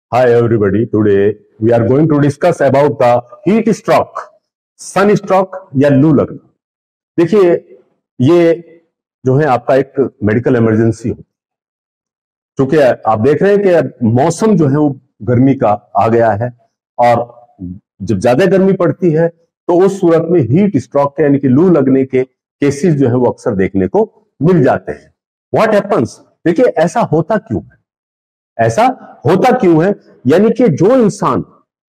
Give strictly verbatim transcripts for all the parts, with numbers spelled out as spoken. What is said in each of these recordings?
Hi everybody, today we are going to discuss about the heat stroke, sun stroke या लू लगना। देखिए, ये जो है आपका एक मेडिकल इमरजेंसी हो, क्योंकि आप देख रहे हैं कि मौसम जो है वो गर्मी का आ गया है और जब ज्यादा गर्मी पड़ती है तो उस सूरत में हीट स्ट्रोक के यानी कि लू लगने के केसेस जो है वो अक्सर देखने को मिल जाते हैं। व्हाट हैपन्स, देखिए ऐसा होता क्यों है, ऐसा होता क्यों है यानी कि जो इंसान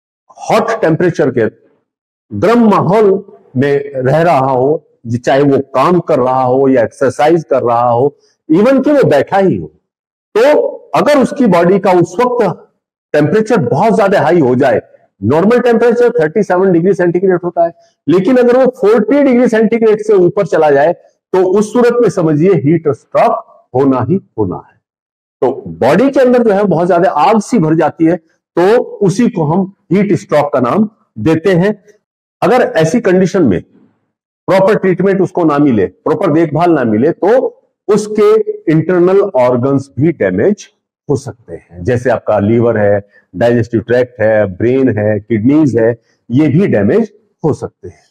हॉट टेम्परेचर के गर्म माहौल में रह रहा हो, चाहे वो काम कर रहा हो या एक्सरसाइज कर रहा हो, इवन कि वो बैठा ही हो, तो अगर उसकी बॉडी का उस वक्त टेम्परेचर बहुत ज्यादा हाई हो जाए, नॉर्मल टेम्परेचर सैंतीस डिग्री सेंटीग्रेड होता है, लेकिन अगर वो चालीस डिग्री सेंटीग्रेड से ऊपर चला जाए तो उस सूरत में समझिए हीट स्ट्रोक होना ही होना है। तो बॉडी के अंदर जो है बहुत ज्यादा आग सी भर जाती है, तो उसी को हम हीट स्ट्रोक का नाम देते हैं। अगर ऐसी कंडीशन में प्रॉपर ट्रीटमेंट उसको ना मिले, प्रॉपर देखभाल ना मिले, तो उसके इंटरनल ऑर्गन्स भी डैमेज हो सकते हैं, जैसे आपका लीवर है, डाइजेस्टिव ट्रैक्ट है, ब्रेन है, किडनीज है, ये भी डैमेज हो सकते हैं।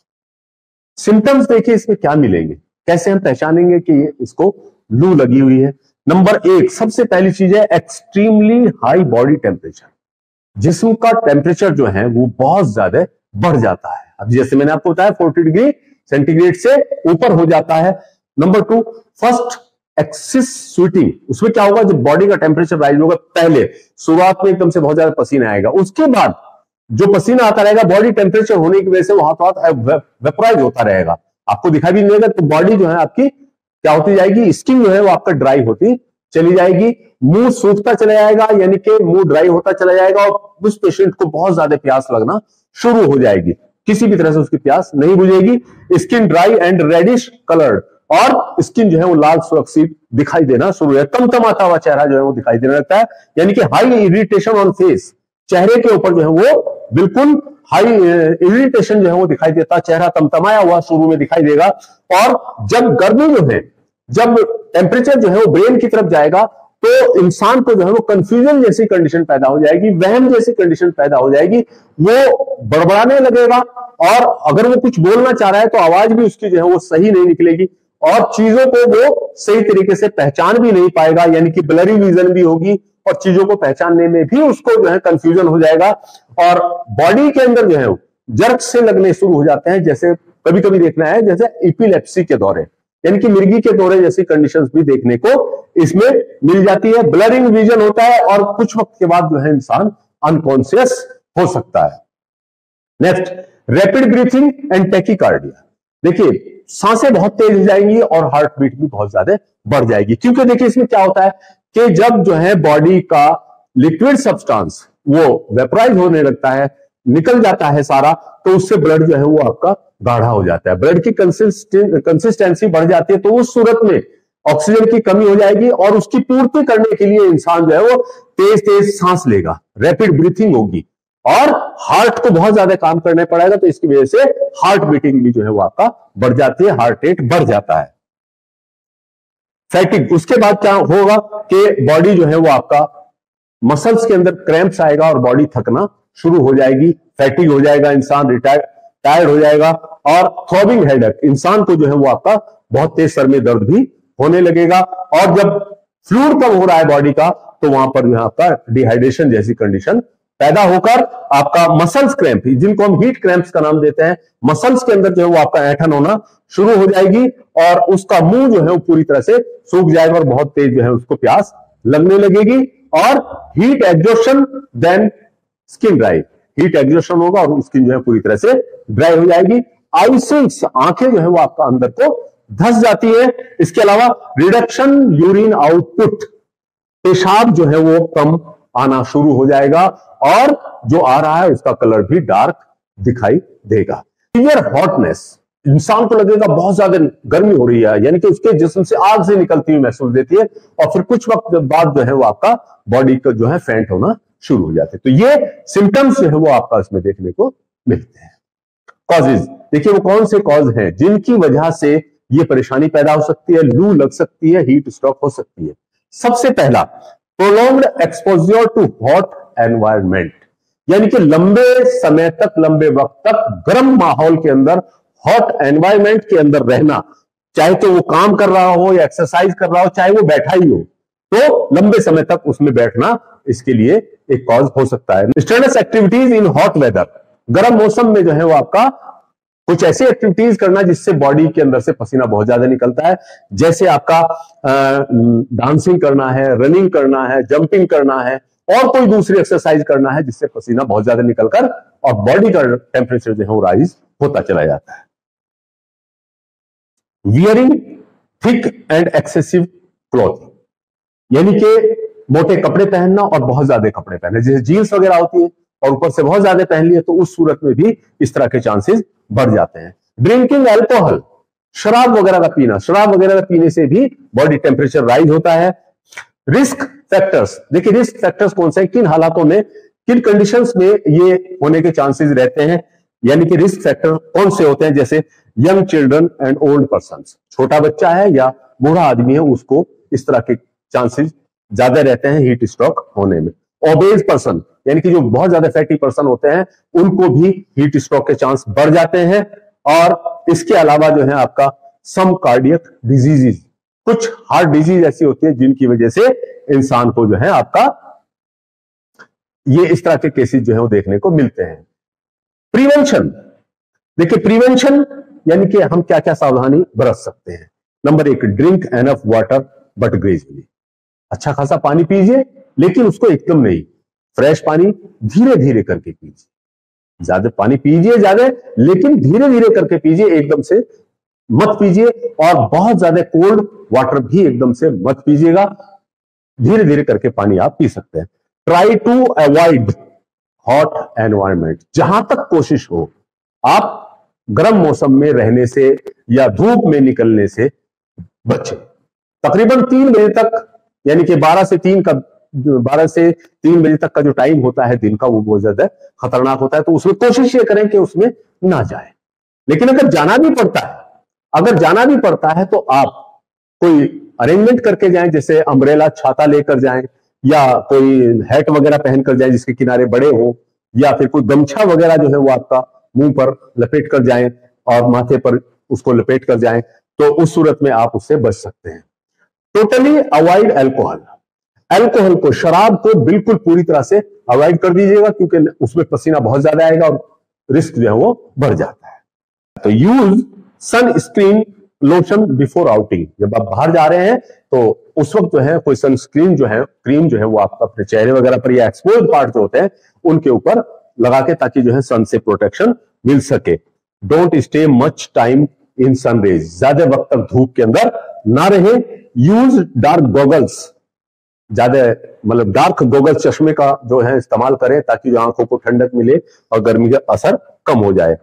सिम्टम्स देखिए इसमें क्या मिलेंगे, कैसे हम पहचानेंगे कि इसको लू लगी हुई है। नंबर एक, सबसे पहली चीज है एक्सट्रीमली हाई बॉडी टेम्परेचर। जिस्म का टेम्परेचर जो है वो बहुत ज्यादा बढ़ जाता है। अब जैसे मैंने आपको बताया चालीस डिग्री सेंटीग्रेड से ऊपर हो जाता है। Number two, first excess sweating. उसमें क्या होगा, जब बॉडी का टेम्परेचर राइज होगा, पहले शुरुआत में एकदम से बहुत ज्यादा पसीना आएगा, उसके बाद जो पसीना आता रहेगा बॉडी टेम्परेचर होने की वजह से वो हाथ हाथ वेपराइज होता रहेगा, आपको दिखाई भी नहीं देगा, तो बॉडी जो है आपकी क्या होती जाएगी, स्किन जो है वो आपका ड्राई होती चली जाएगी, मुंह सूखता चला जाएगा, यानी कि मुंह ड्राई होता चला जाएगा और उस पेशेंट को बहुत ज्यादा प्यास लगना शुरू हो जाएगी, किसी भी तरह से उसकी प्यास नहीं बुझेगी। Skin dry and reddish coloured, और स्किन जो है वो लाल सुरक्षित दिखाई देना शुरू है, तमतमाता हुआ चेहरा जो है वो दिखाई देने लगता है, यानी कि हाई इरिटेशन ऑन फेस, चेहरे के ऊपर जो है वो बिल्कुल हाई इरिटेशन जो है वो दिखाई देता, चेहरा तमतमाया हुआ शुरू में दिखाई देगा। और जब गर्मी जो है, जब टेम्परेचर जो है वो ब्रेन की तरफ जाएगा, तो इंसान को जो है वो कंफ्यूजन जैसी कंडीशन पैदा हो जाएगी, वहम जैसी कंडीशन पैदा हो जाएगी, वो बड़बड़ाने लगेगा, और अगर वो कुछ बोलना चाह रहा है तो आवाज भी उसकी जो है वो सही नहीं निकलेगी, और चीजों को वो सही तरीके से पहचान भी नहीं पाएगा, यानी कि ब्लरी विजन भी होगी, और चीजों को पहचानने में भी उसको जो है कंफ्यूजन हो जाएगा, और बॉडी के अंदर जो है जर्क से लगने शुरू हो जाते हैं, जैसे कभी कभी देखना है जैसे एपिलेप्सी के दौरे, यानी कि मिर्गी के दौरे जैसी कंडीशंस भी देखने को इसमें मिल जाती है। ब्लरिंग विजन होता है और कुछ वक्त के बाद जो है इंसान अनकॉन्शियस हो सकता है। Next, rapid breathing and tachycardia. देखिए सांसें बहुत तेज हो जाएंगी और हार्ट बीट भी बहुत ज्यादा बढ़ जाएगी, क्योंकि देखिए इसमें क्या होता है कि जब जो है बॉडी का लिक्विड सब्सटेंस वो वेपराइज होने लगता है, निकल जाता है सारा, तो उससे ब्लड जो है वो आपका गाढ़ा हो जाता है, ब्लड की कंसिस्टेंसी बढ़ जाती है, तो उस सूरत में ऑक्सीजन की कमी हो जाएगी, और उसकी पूर्ति करने के लिए इंसान जो है वो तेज तेज सांस लेगा, रैपिड ब्रीथिंग होगी, और हार्ट को बहुत ज्यादा काम करना पड़ेगा, तो इसकी वजह से हार्ट बीटिंग भी जो है वो आपका बढ़ जाती है, हार्ट रेट बढ़ जाता है। फैटिग, उसके बाद क्या होगा कि बॉडी जो है वो आपका मसल्स के अंदर क्रैम्प्स आएगा और बॉडी थकना शुरू हो जाएगी, फैटिग हो जाएगा, इंसान रिटायर टायर्ड हो जाएगा, और थ्रॉबिंग हेडेक, इंसान को जो है वो आपका बहुत तेज सर में दर्द भी होने लगेगा, और जब फ्लूइड कम हो रहा है बॉडी का, तो वहां पर जो है आपका डिहाइड्रेशन जैसी कंडीशन पैदा होकर आपका मसल्स क्रैम्प, जिनको हम हीट क्रैम्प्स का नाम देते हैं, मसल्स के अंदर जो है वो आपका ऐंठन होना शुरू हो जाएगी, और उसका मुंह जो है वो पूरी तरह से सूख जाएगा, और बहुत तेज जो है उसको प्यास लगने लगेगी, और heat exhaustion, then skin dry, heat exhaustion होगा और स्किन जो है पूरी तरह से ड्राई हो जाएगी। आइसिंग्स, आंखें जो है वो आपका अंदर को धस जाती है। इसके अलावा रिडक्शन यूरिन आउटपुट, पेशाब जो है वो कम आना शुरू हो जाएगा, और जो आ रहा है उसका कलर भी डार्क दिखाई देगा। सिवियर हॉटनेस, इंसान को लगेगा बहुत ज्यादा गर्मी हो रही है, यानी कि उसके जिस्म से आग से निकलती हुई महसूस देती है, और फिर कुछ वक्त बाद जो है वो आपका बॉडी का जो है फेंट होना शुरू हो जाते हैं। तो ये सिम्टम्स जो है वो आपका इसमें देखने को मिलते हैं। कॉजेज, देखिए वो कौन से कॉज हैं जिनकी वजह से ये परेशानी पैदा हो सकती है, लू लग सकती है, हीट स्ट्रोक हो सकती है। सबसे पहला, prolonged exposure to hot environment, यानी कि लंबे समय तक, लंबे वक्त तक गर्म माहौल के अंदर, हॉट एनवायरमेंट के अंदर रहना, चाहे तो वो काम कर रहा हो या एक्सरसाइज कर रहा हो, चाहे वो बैठा ही हो, तो लंबे समय तक उसमें बैठना इसके लिए एक कॉज हो सकता है। Strenuous activities in hot weather, गर्म मौसम में जो है वो आपका कुछ ऐसी एक्टिविटीज करना जिससे बॉडी के अंदर से पसीना बहुत ज्यादा निकलता है, जैसे आपका डांसिंग करना है, रनिंग करना है, जंपिंग करना है, और कोई दूसरी एक्सरसाइज करना है जिससे पसीना बहुत ज्यादा निकलकर और बॉडी का टेम्परेचर जो है वो राइज होता चला जाता है। Wearing thick and excessive cloth, यानी कि मोटे कपड़े पहनना और बहुत ज्यादा कपड़े पहनना, जैसे जीन्स वगैरह होती है और ऊपर से बहुत ज्यादा पहन लिए, तो उस सूरत में भी इस तरह के चांसेस बढ़ जाते हैं। ड्रिंकिंग अल्कोहल, शराब वगैरह का पीना, शराब वगैरह का पीने से भी बॉडी टेम्परेचर राइज होता है। रिस्क फैक्टर्स, देखिए रिस्क फैक्टर्स कौन से हैं, किन हालातों में, किन कंडीशंस में ये होने के चांसेस रहते हैं, यानी कि रिस्क फैक्टर कौन से होते हैं, जैसे young children and old person, छोटा बच्चा है या बूढ़ा आदमी है, उसको इस तरह के चांसेस ज्यादा रहते हैं हीट स्ट्रोक होने में। ओबेज पर्सन, यानी कि जो बहुत ज्यादा फैटी पर्सन होते हैं, उनको भी हीट स्ट्रोक के चांस बढ़ जाते हैं। और इसके अलावा जो है आपका सम कार्डियक डिजीजेस, कुछ हार्ट डिजीज ऐसी होती है जिनकी वजह से इंसान को जो है आपका ये इस तरह के केसेस जो है वो देखने को मिलते हैं। प्रिवेंशन, देखिए प्रिवेंशन यानी कि हम क्या क्या सावधानी बरत सकते हैं। नंबर एक, drink enough water but gradually, अच्छा खासा पानी पीजिए लेकिन उसको एकदम नहीं, फ्रेश पानी धीरे धीरे करके पीजिए। ज्यादा पानी पीजिए ज्यादा, लेकिन धीरे धीरे करके पीजिए, एकदम से मत पीजिए। और बहुत ज्यादा कोल्ड वाटर भी एकदम से मत पीजिएगा, धीरे धीरे करके पानी आप पी सकते हैं। Try to avoid hot environment, जहां तक कोशिश हो आप गर्म मौसम में रहने से या धूप में निकलने से बचें। तकरीबन तीन बजे तक, यानी कि बारह से तीन का बारह से तीन बजे तक का जो टाइम होता है दिन का, वो बहुत ज्यादा खतरनाक होता है, तो उसमें कोशिश ये करें कि उसमें ना जाए। लेकिन अगर जाना भी पड़ता है अगर जाना भी पड़ता है तो आप कोई अरेंजमेंट करके जाएं, जैसे अम्ब्रेला, छाता लेकर जाएं, या कोई हैट वगैरह पहनकर जाएं जिसके किनारे बड़े हो, या फिर कोई गमछा वगैरह जो है वो आपका मुंह पर लपेट कर जाएं और माथे पर उसको लपेट कर जाएं, तो उस सूरत में आप उससे बच सकते हैं। टोटली अवॉइड अल्कोहल, अल्कोहल को, शराब को बिल्कुल पूरी तरह से अवॉइड कर दीजिएगा, क्योंकि उसमें पसीना बहुत ज्यादा आएगा और रिस्क जो है वो बढ़ जाता है। तो use sunscreen lotion before outing, जब आप बाहर जा रहे हैं तो उस वक्त जो है कोई सनस्क्रीन जो है, क्रीम जो है वो आप अपने चेहरे वगैरह पर या एक्सपोज पार्ट जो होते हैं उनके ऊपर लगा के, ताकि जो है सन से प्रोटेक्शन मिल सके। Don't stay much time in sun rays, ज्यादा वक्त तक धूप के अंदर ना रहे। यूज डार्क गॉगल्स, ज्यादा मतलब डार्क गॉगल्स, चश्मे का जो है इस्तेमाल करें ताकि जो आंखों को ठंडक मिले और गर्मी का असर कम हो जाए।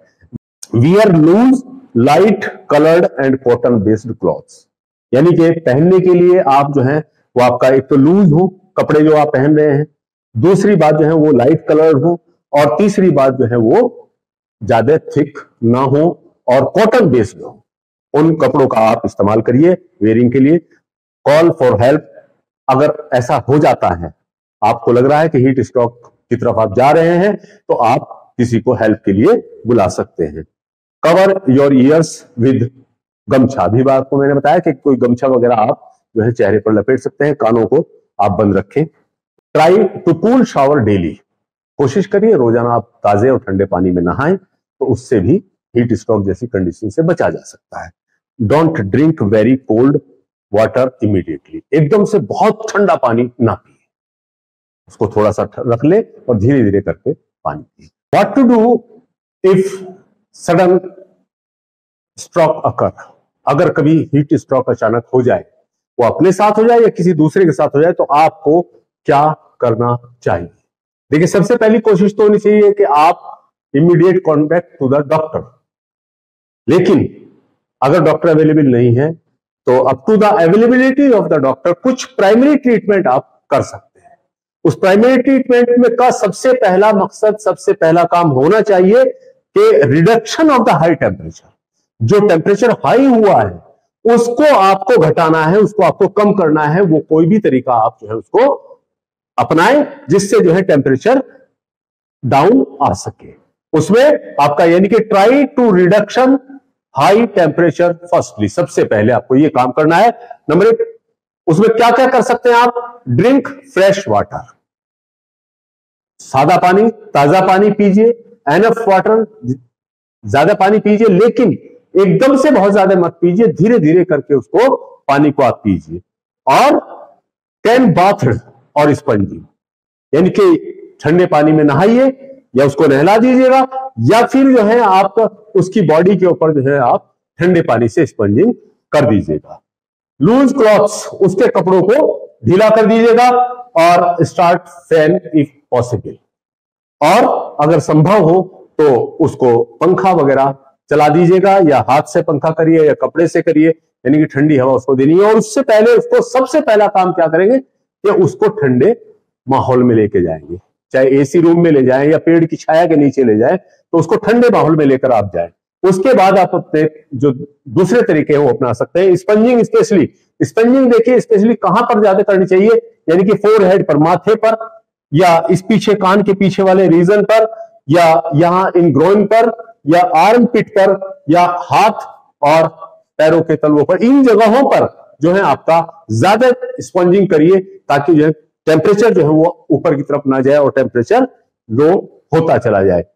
Wear loose light coloured and cotton based clothes, यानी कि पहनने के लिए आप जो है वो आपका एक तो लूज हो कपड़े जो आप पहन रहे हैं, दूसरी बात जो है वो लाइट कलर्ड हो, और तीसरी बात जो है वो ज्यादा थिक ना हो और कॉटन बेस्ड हो। उन कपड़ों का आप इस्तेमाल करिए वेयरिंग के लिए। कॉल फॉर हेल्प, अगर ऐसा हो जाता है, आपको लग रहा है कि हीट स्ट्रोक की तरफ आप जा रहे हैं, तो आप किसी को हेल्प के लिए बुला सकते हैं। कवर योर ईयर्स विद गमछा, भी बात को मैंने बताया कि कोई गमछा वगैरह आप जो है चेहरे पर लपेट सकते हैं, कानों को आप बंद रखें। Try to cool shower daily, कोशिश करिए रोजाना आप ताजे और ठंडे पानी में नहाएं, तो उससे भी हीट स्ट्रोक जैसी कंडीशन से बचा जा सकता है। Don't drink very cold water immediately, एकदम से बहुत ठंडा पानी ना पिए, उसको थोड़ा सा रख ले और धीरे धीरे करके पानी पिए। What to do if sudden stroke occur, अगर कभी हीट स्ट्रोक अचानक हो जाए, वो अपने साथ हो जाए या किसी दूसरे के साथ हो जाए, तो आपको क्या करना चाहिए। देखिए, सबसे पहली कोशिश तो होनी चाहिए कि आप immediate contact to the doctor, लेकिन अगर डॉक्टर अवेलेबल नहीं है तो up to the availability of the doctor कुछ प्राइमरी ट्रीटमेंट आप कर सकते हैं। उस प्राइमरी ट्रीटमेंट में का सबसे पहला मकसद, सबसे पहला काम होना चाहिए कि reduction of the high temperature, जो टेम्परेचर हाई हुआ है उसको आपको घटाना है, उसको आपको कम करना है। वो कोई भी तरीका आप जो है उसको अपनाएं जिससे जो है टेम्परेचर डाउन आ सके। उसमें आपका यानी कि try to reduction high temperature firstly, सबसे पहले आपको ये काम करना है। नंबर एक, उसमें क्या क्या कर सकते हैं आप? ड्रिंक फ्रेश वाटर, सादा पानी, ताजा पानी पीजिए, एनफ वाटर, ज्यादा पानी पीजिए, लेकिन एकदम से बहुत ज्यादा मत पीजिए, धीरे धीरे करके उसको पानी को आप पीजिए। और कैन बाथ और स्पंजिंग, यानी कि ठंडे पानी में नहाइए या उसको नहला दीजिएगा, या फिर जो है आप उसकी बॉडी के ऊपर जो है आप ठंडे पानी से स्पंजिंग कर दीजिएगा। लूज क्लॉथ्स, उसके कपड़ों को ढीला कर दीजिएगा, और स्टार्ट फैन इफ पॉसिबल, और अगर संभव हो तो उसको पंखा वगैरह चला दीजिएगा, या हाथ से पंखा करिए या कपड़े से करिए, यानी कि ठंडी हवा उसको देनी है। और उससे पहले उसको सबसे पहला काम क्या करेंगे कि उसको ठंडे माहौल में लेके जाएंगे, चाहे एसी रूम में ले जाएं या पेड़ की छाया के नीचे ले जाएं, तो उसको ठंडे माहौल में लेकर आप जाएं। उसके बाद आप अपने जो दूसरे तरीके हैं वो अपना सकते हैं। स्पंजिंग, स्पेशली स्पंजिंग देखिए स्पेशली कहां पर ज्यादा करनी चाहिए, यानी कि फोर हेड पर, माथे पर, या इस पीछे कान के पीछे वाले रीजन पर, या यहां इन ग्रोइन पर, या आर्म पिट पर, या हाथ और पैरों के तलवों पर। इन जगहों पर जो है आपका ज्यादा स्पंजिंग करिए, ताकि जो है टेम्परेचर जो है वो ऊपर की तरफ ना जाए और टेम्परेचर लो होता चला जाए।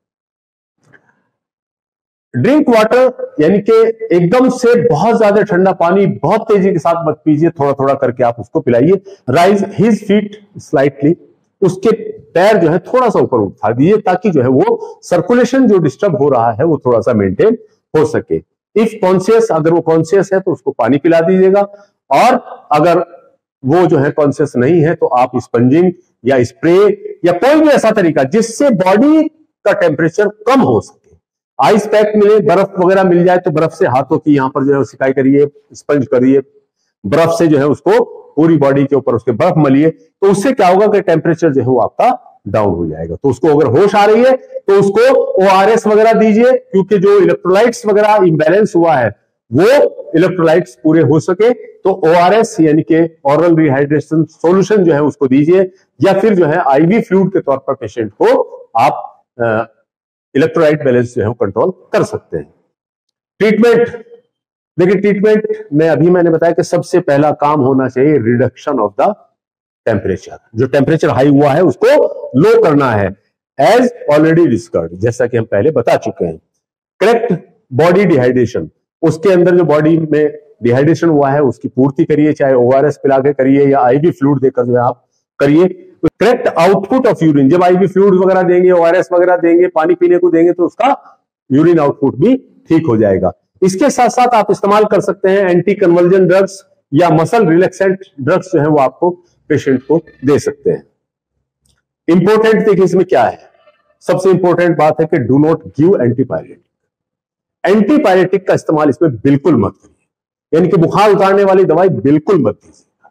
ड्रिंक वाटर, यानी कि एकदम से बहुत ज्यादा ठंडा पानी बहुत तेजी के साथ मत पीजिए, थोड़ा थोड़ा करके आप उसको पिलाइए। राइज हिज फीट स्लाइटली, उसके पैर जो है थोड़ा सा ऊपर उठा दीजिए, ताकि जो है वो सर्कुलेशन जो डिस्टर्ब हो रहा है वो थोड़ा सा मेंटेन हो सके। इफ कॉन्शियस, अगर वो कॉन्शियस है तो उसको पानी पिला दीजिएगा, और अगर वो जो है कॉन्शियस नहीं है तो आप स्पंजिंग या स्प्रे या कोई भी ऐसा तरीका जिससे बॉडी का टेम्परेचर कम हो सके। आइस पैक मिले, बर्फ वगैरह मिल जाए तो बर्फ से हाथों की यहां पर जो है सिकाई करिए, स्पंज करिए, बर्फ से जो है उसको पूरी बॉडी के ऊपर उसके बर्फ मलिए, तो उससे क्या होगा कि टेम्परेचर जो है वो आपका डाउन हो जाएगा। तो उसको अगर होश आ रही है तो उसको ओआरएस वगैरह दीजिए, क्योंकि जो इलेक्ट्रोलाइट्स वगैरह इम्बैलेंस हुआ है वो इलेक्ट्रोलाइट्स पूरे हो सके, तो ओआरएस यानी कि ओरल रिहाइड्रेशन सॉल्यूशन जो है उसको दीजिए, या फिर जो है आईवी फ्लूइड के तौर पर पेशेंट को आप इलेक्ट्रोलाइट बैलेंस जो है कंट्रोल कर सकते हैं। ट्रीटमेंट, देखिए ट्रीटमेंट में अभी मैंने बताया कि सबसे पहला काम होना चाहिए रिडक्शन ऑफ द टेम्परेचर। जो टेम्परेचर हाई हुआ है उसको लो करना है, एज ऑलरेडी डिस्कस्ड, जैसा कि हम पहले बता चुके हैं। करेक्ट बॉडी डिहाइड्रेशन, उसके अंदर जो बॉडी में डिहाइड्रेशन हुआ है उसकी पूर्ति करिए, चाहे ओआरएस पिला के करिए या आईवी फ्लूइड देकर जो है आप करिए। करेक्ट आउटपुट ऑफ यूरिन, जब आईवी फ्लूइड वगैरह देंगे, ओआरएस वगैरह देंगे, पानी पीने को देंगे, तो उसका यूरिन आउटपुट भी ठीक हो जाएगा। इसके साथ साथ आप इस्तेमाल कर सकते हैं एंटी कन्वर्जन ड्रग्स या मसल रिलैक्सेंट ड्रग्स जो है वो आपको पेशेंट को दे सकते हैं। इंपॉर्टेंट देखिए इसमें क्या है, सबसे इंपॉर्टेंट बात है कि do not give antipyretic. Antipyretic का इस्तेमाल इसमें बिल्कुल मत करिए, यानी कि बुखार उतारने वाली दवाई बिल्कुल मत दीजिएगा।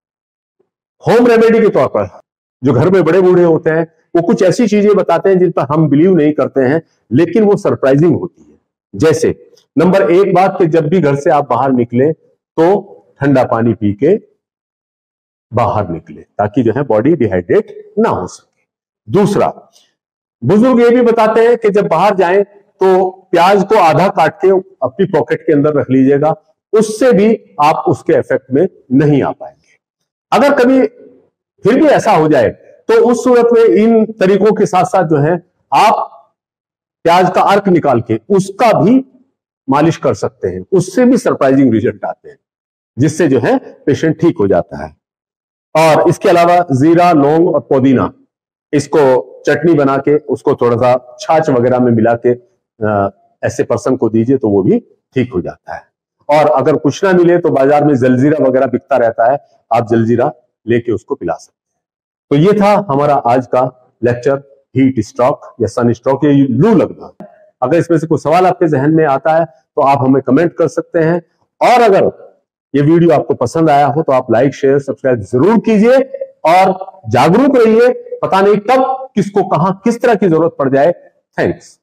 होम रेमेडी के तौर पर जो घर में बड़े बूढ़े होते हैं वो कुछ ऐसी चीजें बताते हैं जिन पर हम बिलीव नहीं करते हैं, लेकिन वो सरप्राइजिंग होती है। जैसे नंबर एक बात कि जब भी घर से आप बाहर निकले तो ठंडा पानी पी के बाहर निकले, ताकि जो है बॉडी डिहाइड्रेट ना हो सके। दूसरा, बुजुर्ग ये भी बताते हैं कि जब बाहर जाएं तो प्याज को आधा काट के अपनी पॉकेट के अंदर रख लीजिएगा, उससे भी आप उसके इफेक्ट में नहीं आ पाएंगे। अगर कभी फिर भी ऐसा हो जाए तो उस सूरत में इन तरीकों के साथ साथ जो है आप प्याज का अर्क निकाल के उसका भी मालिश कर सकते हैं, उससे भी सरप्राइजिंग रिजल्ट आते हैं, जिससे जो है पेशेंट ठीक हो जाता है। और इसके अलावा जीरा, लौंग और पुदीना, इसको चटनी बना के उसको थोड़ा सा छाछ वगैरह में मिला के आ, ऐसे पर्सन को दीजिए तो वो भी ठीक हो जाता है। और अगर कुछ ना मिले तो बाजार में जलजीरा वगैरह बिकता रहता है, आप जलजीरा लेके उसको पिला सकते हैं। तो ये था हमारा आज का लेक्चर, हीट स्ट्रोक या सन स्ट्रोक या लू लगना। अगर इसमें से कोई सवाल आपके जहन में आता है तो आप हमें कमेंट कर सकते हैं, और अगर ये वीडियो आपको पसंद आया हो तो आप लाइक, शेयर, सब्सक्राइब जरूर कीजिए और जागरूक रहिए। पता नहीं कब किसको कहां किस तरह की जरूरत पड़ जाए। थैंक्स।